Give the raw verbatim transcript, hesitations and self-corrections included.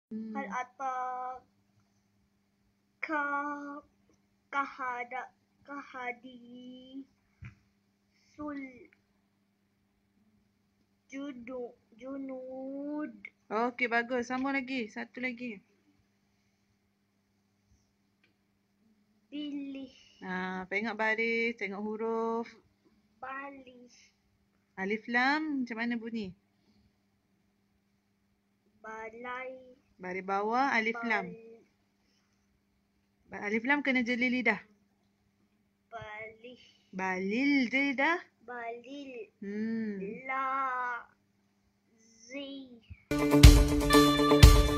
Hal ataka kahada kahadi sul judu junud. Okey, bagus. Sambung lagi. Satu lagi. Bilih. Ha, tengok baris, tengok huruf. Balih. Alif lam macam mana bunyi? Balai. Baris bawah alif lam. Bal, Alif lam kena jeli lidah. balih. Balil je lidah. Balil. Hmm. La. Zi.